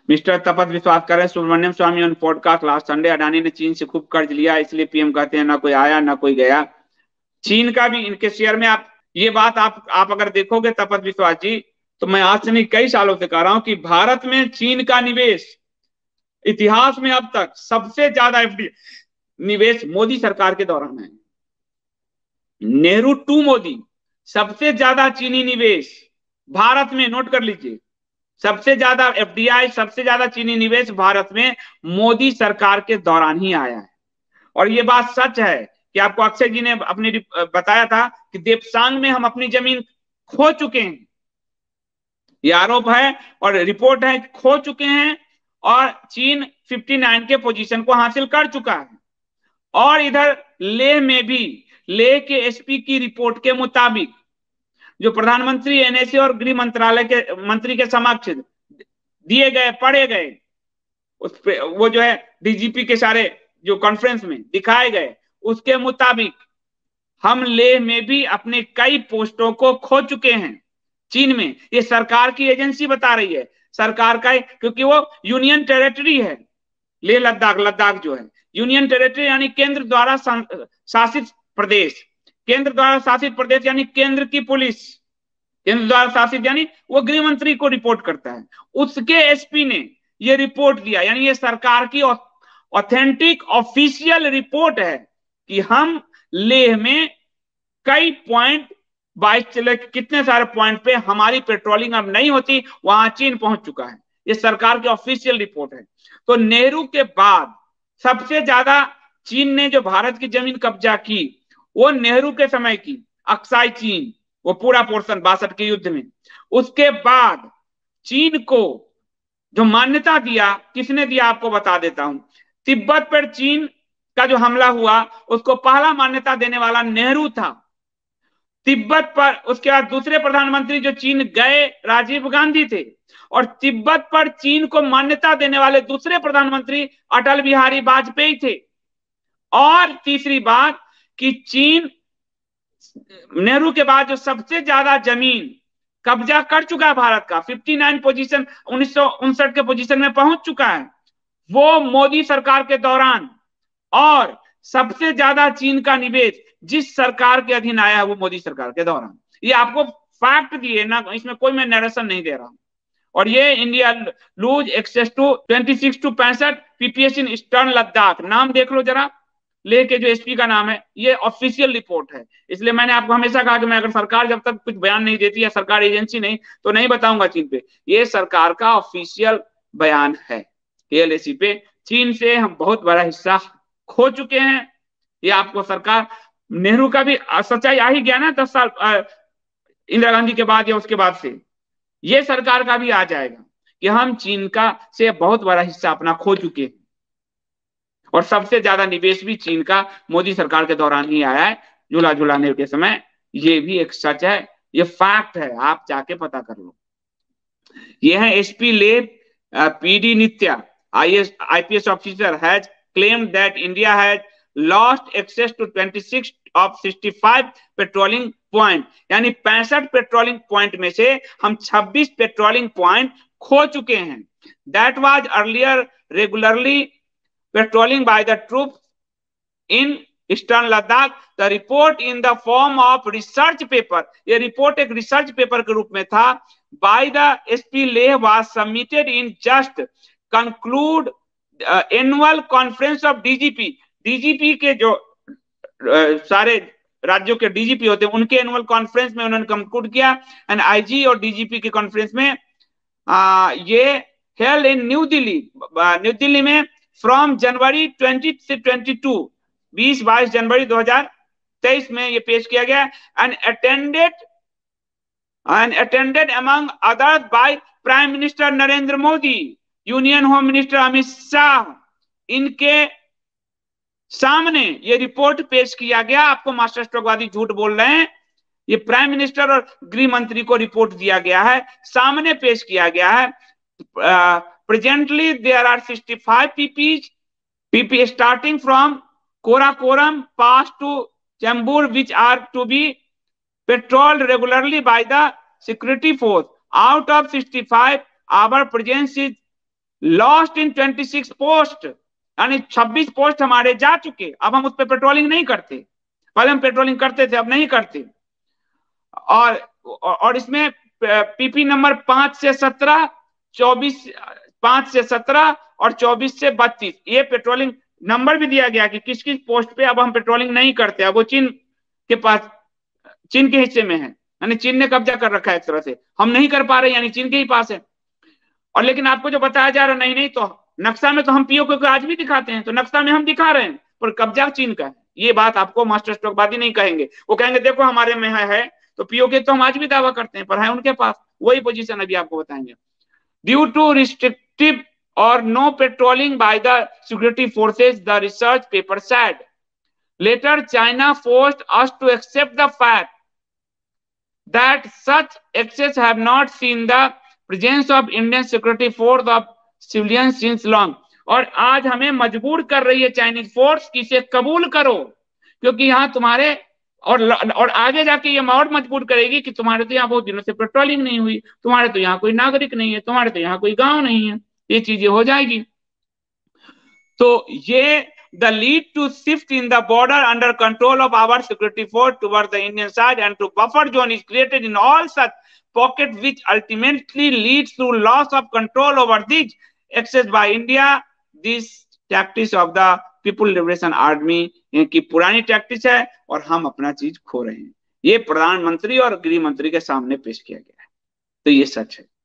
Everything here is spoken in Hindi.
मिस्टर तपत विश्वास कर रहे हैं Subramanian Swamy on podcast last Sunday, Adani ने चीन से खूब कर्ज लिया इसलिए पीएम कहते हैं ना कोई आया ना कोई गया। चीन का भी इनके शेयर में आप ये बात आप अगर देखोगे तपत विश्वास जी, तो मैं आज से नहीं कई सालों से कह रहा हूं कि भारत में चीन का निवेश इतिहास में अब तक सबसे ज्यादा एफडी निवेश मोदी सरकार के दौरान है। नेहरू टू मोदी, सबसे ज्यादा चीनी निवेश भारत में, नोट कर लीजिए, सबसे ज्यादा एफडीआई, सबसे ज्यादा चीनी निवेश भारत में मोदी सरकार के दौरान ही आया है। और ये बात सच है कि आपको अक्षय जी ने अपनी बताया था कि देपसांग में हम अपनी जमीन खो चुके हैं, ये आरोप है और रिपोर्ट है, खो चुके हैं। और चीन 59 के पोजीशन को हासिल कर चुका है। और इधर लेह में भी, लेह के एसपी की रिपोर्ट के मुताबिक, जो प्रधानमंत्री, एनएसए और गृह मंत्रालय के मंत्री के समक्ष दिए गए, पढ़े गए, उस पे वो जो है डीजीपी के सारे जो कॉन्फ्रेंस में दिखाए गए, उसके मुताबिक हम लेह में भी अपने कई पोस्टों को खो चुके हैं चीन में। ये सरकार की एजेंसी बता रही है, सरकार का, क्योंकि वो यूनियन टेरिटरी है। लेह लद्दाख, लद्दाख जो है यूनियन टेरिटरी यानी केंद्र द्वारा शासित प्रदेश, केंद्र द्वारा शासित प्रदेश यानी केंद्र की पुलिस, केंद्र द्वारा शासित यानी वो गृह मंत्री को रिपोर्ट करता है। उसके एसपी ने ये रिपोर्ट दिया, यानी ये सरकार की ऑथेंटिक ऑफिशियल रिपोर्ट है कि हम लेह में कई पॉइंट, 22 कितने सारे पॉइंट पे हमारी पेट्रोलिंग अब नहीं होती, वहां चीन पहुंच चुका है। ये सरकार की ऑफिशियल रिपोर्ट है। तो नेहरू के बाद सबसे ज्यादा चीन ने जो भारत की जमीन कब्जा की, वो नेहरू के समय की, अक्साई चीन, वो पूरा पोर्शन 62 के युद्ध में। उसके बाद चीन को जो मान्यता दिया, किसने दिया आपको बता देता हूं। तिब्बत पर चीन का जो हमला हुआ, उसको पहला मान्यता देने वाला नेहरू था। तिब्बत पर उसके बाद दूसरे प्रधानमंत्री जो चीन गए, राजीव गांधी थे। और तिब्बत पर चीन को मान्यता देने वाले दूसरे प्रधानमंत्री अटल बिहारी वाजपेयी थे। और तीसरी बात कि चीन नेहरू के बाद जो सबसे ज्यादा जमीन कब्जा कर चुका है भारत का, 59 पोजीशन, 1959 के पोजीशन में पहुंच चुका है, वो मोदी सरकार के दौरान। और सबसे ज्यादा चीन का निवेश जिस सरकार के अधीन आया है, वो मोदी सरकार के दौरान। ये आपको फैक्ट दिए ना, इसमें कोई मैं नरेशन नहीं दे रहा हूं। और ये India lose access to 26 to 65 PPs in eastern Ladakh, नाम देख लो जरा, लेह के जो एसपी का नाम है, ये ऑफिशियल रिपोर्ट है। इसलिए मैंने आपको हमेशा कहा कि मैं अगर सरकार जब तक कुछ बयान नहीं देती या सरकार एजेंसी नहीं, तो नहीं बताऊंगा चीन पे। ये सरकार का ऑफिशियल बयान है एलएसी पे। चीन से हम बहुत बड़ा हिस्सा खो चुके हैं। ये आपको सरकार, नेहरू का भी सच्चाई आ ही गया ना 10 साल इंदिरा गांधी के बाद या उसके बाद से, ये सरकार का भी आ जाएगा कि हम चीन का से बहुत बड़ा हिस्सा अपना खो चुके हैं। और सबसे ज्यादा निवेश भी चीन का मोदी सरकार के दौरान ही आया है, झूला झूलाने के समय। ये भी एक सच है, ये फैक्ट है, आप जाके पता कर लो। ये है SP Leh PD Nitya, IPS officer, has claimed that India has lost access to 26 of 65 patrolling point, यानी 65 पेट्रोलिंग पॉइंट में से हम 26 पेट्रोलिंग पॉइंट खो चुके हैं। That was earlier regularly patrolling by the troops in eastern Ladakh. The report in the form of research paper, ये रिपोर्ट एक रिसर्च पेपर के रूप में था, by the SP Leh was submitted in just concluded annual conference of DGP. DGP के जो सारे राज्यों के डीजीपी होते हैं, उनके एनुअल कॉन्फ्रेंस में उन्होंने कंक्लूड किया। एंड आईजी और डीजीपी की कॉन्फ्रेंस में ये held in New Delhi, New Delhi में फ्रॉम जनवरी 20 से 22, 20-22 जनवरी 2023 में ये पेश किया गया। And attended among others by prime minister Narendra Modi, union home minister Amit Shah, इनके सामने ये रिपोर्ट पेश किया गया। आपको मास्टर स्ट्रोकवादी झूठ बोल रहे हैं, ये प्राइम मिनिस्टर और गृह मंत्री को रिपोर्ट दिया गया है, सामने पेश किया गया है। Presently there are 65 PP starting from Karakoram pass to Chumur which are to be patrolled regularly by the security force. Out of 65 our presence is lost in 26 post, यानी 26 पोस्ट हमारे जा चुके। अब हम उस पर पेट्रोलिंग नहीं करते, पहले हम पेट्रोलिंग करते थे, अब नहीं करते। और इसमें पीपी नंबर 5 से 17, 24, 5 से 17 और 24 से 32, ये पेट्रोलिंग नंबर भी दिया गया कि किस किस पोस्ट पे अब हम पेट्रोलिंग नहीं करते। अब वो चीन के पास, चीन के हिस्से में है, यानी चीन ने कब्जा कर रखा है एक तरह से, हम नहीं कर पा रहे, यानी चीन के ही पास है। और लेकिन आपको जो बताया जा रहा है, नहीं नहीं, तो नक्शा में तो हम पीओके को आज भी दिखाते हैं, तो नक्शा में हम दिखा रहे हैं, पर कब्जा चीन का है। ये बात आपको मास्टर स्ट्रोकबाजी नहीं कहेंगे, वो कहेंगे देखो हमारे में है, तो पीओके तो हम आज भी दावा करते हैं, पर है उनके पास। वही पोजीशन अभी आपको बताएंगे। ड्यू टू रिस्ट्रिक्टिव और no patrolling by the security forces, the research paper said later China forced us to accept the fact that such excess have not seen the presence of Indian security force of civilians since long। और आज हमें मजबूर कर रही है चाइनीज फोर्स कि इसे कबूल करो, क्योंकि यहाँ तुम्हारे और आगे जाके ये और मजबूर करेगी कि तुम्हारे तो यहाँ बहुत दिनों से पेट्रोलिंग नहीं हुई, तुम्हारे तो यहाँ कोई नागरिक नहीं है, तुम्हारे तो यहाँ कोई गांव नहीं है, ये चीजें हो जाएगी। तो ये the lead to shift in the border under control of our security force towards the Indian side and to buffer zone is created in all such pockets, which ultimately leads to loss of control over these access by India। This tactics of the People Liberation Army की पुरानी टैक्टिस है और हम अपना चीज खो रहे हैं। ये प्रधानमंत्री और गृह मंत्री के सामने पेश किया गया है, तो ये सच है।